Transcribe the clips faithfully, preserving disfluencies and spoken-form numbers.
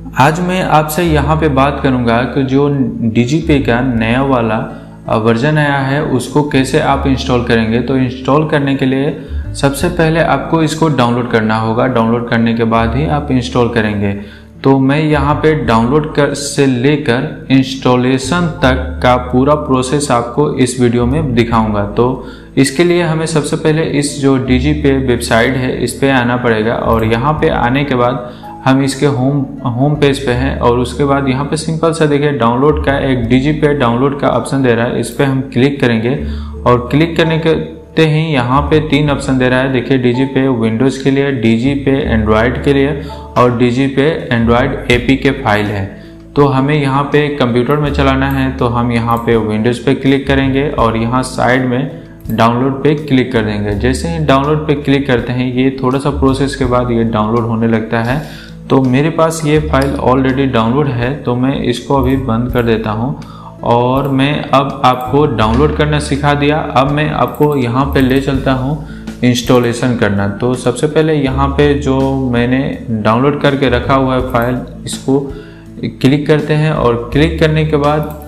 आज मैं आपसे यहाँ पे बात करूँगा कि जो डिजीपे का नया वाला वर्जन आया है उसको कैसे आप इंस्टॉल करेंगे। तो इंस्टॉल करने के लिए सबसे पहले आपको इसको डाउनलोड करना होगा। डाउनलोड करने के बाद ही आप इंस्टॉल करेंगे। तो मैं यहाँ पे डाउनलोड कर से लेकर इंस्टॉलेशन तक का पूरा प्रोसेस आपको इस वीडियो में दिखाऊंगा। तो इसके लिए हमें सबसे पहले इस जो डिजीपे वेबसाइट है इस पे आना पड़ेगा और यहाँ पे आने के बाद हम इसके होम होम पेज पे हैं और उसके बाद यहाँ पे सिंपल सा देखिए डाउनलोड का एक डिजीपे डाउनलोड का ऑप्शन दे रहा है। इस पे हम क्लिक करेंगे और क्लिक करने के ही यहाँ पे तीन ऑप्शन दे रहा है। देखिए डिजीपे विंडोज़ के लिए, डिजीपे एंड्रॉयड के लिए और डिजीपे एंड्रॉयड एपीके फाइल है। तो हमें यहाँ पे कंप्यूटर में चलाना है तो हम यहाँ पे विंडोज़ पे क्लिक करेंगे और यहाँ साइड में डाउनलोड पे क्लिक कर देंगे। जैसे ही डाउनलोड पे क्लिक करते हैं ये थोड़ा सा प्रोसेस के बाद ये डाउनलोड होने लगता है। तो मेरे पास ये फाइल ऑलरेडी डाउनलोड है तो मैं इसको अभी बंद कर देता हूँ और मैं अब आपको डाउनलोड करना सिखा दिया। अब मैं आपको यहाँ पे ले चलता हूँ इंस्टॉलेशन करना। तो सबसे पहले यहाँ पे जो मैंने डाउनलोड करके रखा हुआ है फाइल इसको क्लिक करते हैं और क्लिक करने के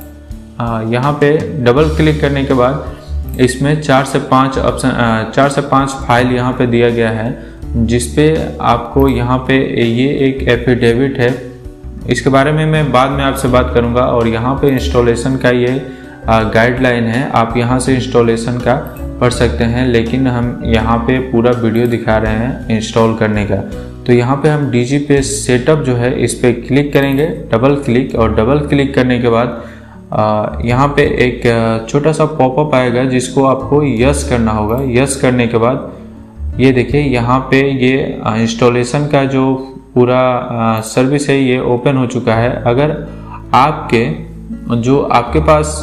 बाद यहाँ पे डबल क्लिक करने के बाद इसमें चार से पाँच ऑप्शन चार से पाँच फाइल यहाँ पे दिया गया है जिसपे आपको यहाँ पे ये एक एफिडेविट है। इसके बारे में मैं बाद में आपसे बात करूँगा। और यहाँ पे इंस्टॉलेशन का ये गाइडलाइन है, आप यहाँ से इंस्टॉलेशन का पढ़ सकते हैं, लेकिन हम यहाँ पे पूरा वीडियो दिखा रहे हैं इंस्टॉल करने का। तो यहाँ पे हम डिजीपे सेटअप जो है इस पर क्लिक करेंगे, डबल क्लिक, और डबल क्लिक करने के बाद यहाँ पे एक छोटा सा पॉपअप आएगा जिसको आपको यस करना होगा। यस करने के बाद ये देखिए यहाँ पे ये इंस्टॉलेशन का जो पूरा सर्विस है ये ओपन हो चुका है। अगर आपके जो आपके पास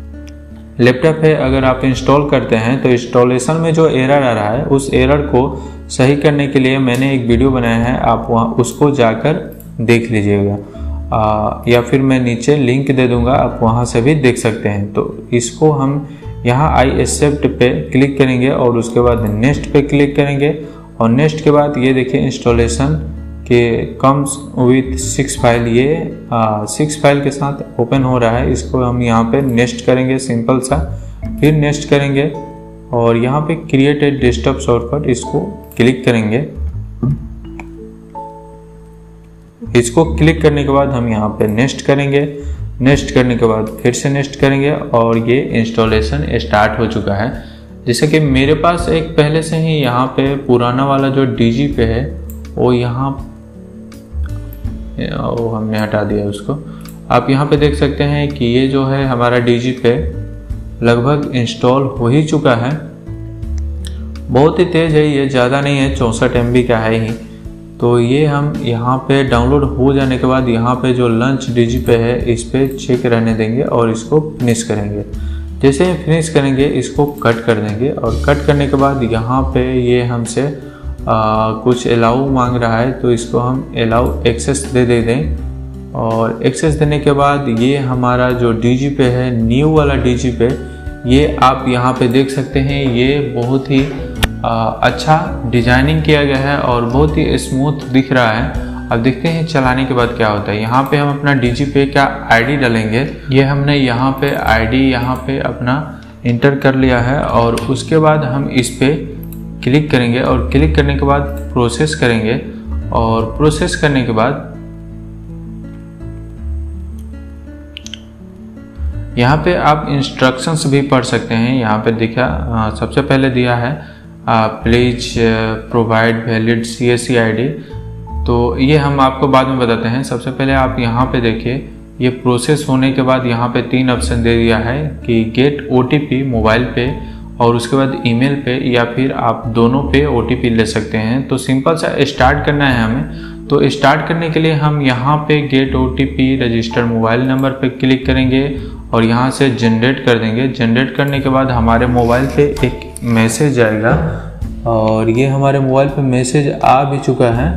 लैपटॉप है अगर आप इंस्टॉल करते हैं तो इंस्टॉलेशन में जो एरर आ रहा है उस एरर को सही करने के लिए मैंने एक वीडियो बनाया है, आप वहाँ उसको जाकर देख लीजिएगा या फिर मैं नीचे लिंक दे दूंगा, आप वहाँ से भी देख सकते हैं। तो इसको हम यहाँ आई एक्सेप्ट पे क्लिक करेंगे और उसके बाद नेक्स्ट पे क्लिक करेंगे और नेक्स्ट के बाद ये देखिए इंस्टॉलेशन के कम्स विथ सिक्स फाइल, ये सिक्स फाइल के साथ ओपन हो रहा है। इसको हम यहाँ पे नेक्स्ट करेंगे सिंपल सा, फिर नेक्स्ट करेंगे और यहाँ पे क्रिएट ए डेस्कटॉप शॉर्टकट इसको क्लिक करेंगे। इसको क्लिक करने के बाद हम यहाँ पे नेक्स्ट करेंगे। नेक्स्ट करने के बाद फिर से नेक्स्ट करेंगे और ये इंस्टॉलेशन स्टार्ट हो चुका है। जैसे कि मेरे पास एक पहले से ही यहाँ पे पुराना वाला जो डिजीपे है वो यहाँ वो हमने हटा दिया उसको। आप यहाँ पे देख सकते हैं कि ये जो है हमारा डिजीपे लगभग इंस्टॉल हो ही चुका है। बहुत ही तेज़ है ये, ज़्यादा नहीं है, चौंसठ एम बी का है ही। तो ये हम यहाँ पे डाउनलोड हो जाने के बाद यहाँ पे जो लॉन्च डिजीपे है इस पे चेक रहने देंगे और इसको फिनिश करेंगे। जैसे ही फिनिश करेंगे इसको कट कर देंगे और कट करने के बाद यहाँ पे ये हमसे कुछ अलाउ मांग रहा है तो इसको हम अलाउ एक्सेस दे दे दें। और एक्सेस देने के बाद ये हमारा जो डिजीपे है न्यू वाला डिजीपे, ये आप यहाँ पे देख सकते हैं ये बहुत ही आ, अच्छा डिजाइनिंग किया गया है और बहुत ही स्मूथ दिख रहा है। अब देखते हैं चलाने के बाद क्या होता है। यहाँ पे हम अपना डिजीपे का आईडी डालेंगे। ये हमने यहाँ पे आईडी यहाँ पे अपना इंटर कर लिया है और उसके बाद हम इस पे क्लिक करेंगे और क्लिक करने के बाद प्रोसेस करेंगे और प्रोसेस करने के बाद यहाँ पे आप इंस्ट्रक्शंस भी पढ़ सकते हैं। यहाँ पे दिखा सबसे पहले दिया है please provide valid C S C I D. तो ये हम आपको बाद में बताते हैं। सबसे पहले आप यहाँ पे देखिए ये प्रोसेस होने के बाद यहाँ पे तीन ऑप्शन दे दिया है कि get O T P mobile पे और उसके बाद ईमेल पे या फिर आप दोनों पे ओ टी पी ले सकते हैं। तो सिंपल सा स्टार्ट करना है हमें। तो स्टार्ट करने के लिए हम यहाँ पे get O T P register mobile number पे क्लिक करेंगे और यहाँ से जनरेट कर देंगे। जनरेट करने के बाद हमारे मोबाइल पे एक मैसेज आएगा और ये हमारे मोबाइल पे मैसेज आ भी चुका है।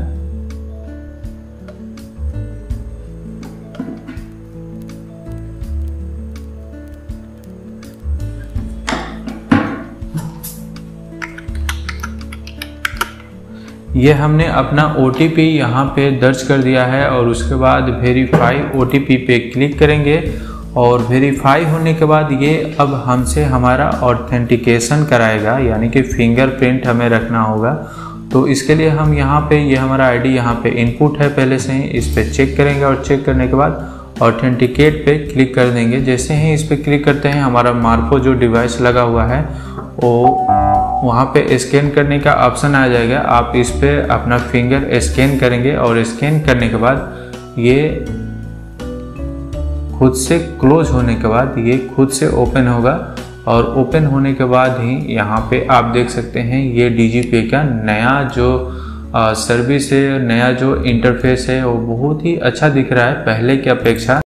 ये हमने अपना ओ टी पी यहाँ पे दर्ज कर दिया है और उसके बाद वेरीफाई ओ टी पी पे क्लिक करेंगे और वेरीफाई होने के बाद ये अब हमसे हमारा ऑथेंटिकेशन कराएगा, यानी कि फिंगरप्रिंट हमें रखना होगा। तो इसके लिए हम यहाँ पे ये हमारा आईडी यहाँ पे इनपुट है पहले से ही, इस पर चेक करेंगे और चेक करने के बाद ऑथेंटिकेट पे क्लिक कर देंगे। जैसे ही इस पर क्लिक करते हैं हमारा मार्फो जो डिवाइस लगा हुआ है वो वहाँ पे स्कैन करने का ऑप्शन आ जाएगा। आप इस पे अपना फिंगर स्कैन करेंगे और स्कैन करने के बाद ये खुद से क्लोज होने के बाद ये खुद से ओपन होगा और ओपन होने के बाद ही यहाँ पे आप देख सकते हैं ये डीजीपे का नया जो सर्विस है, नया जो इंटरफेस है वो बहुत ही अच्छा दिख रहा है पहले की अपेक्षा।